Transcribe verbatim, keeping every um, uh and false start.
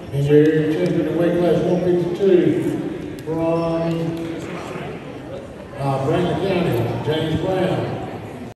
And your area champion in weight class one fifty-two from uh, Brandon County, James Brown.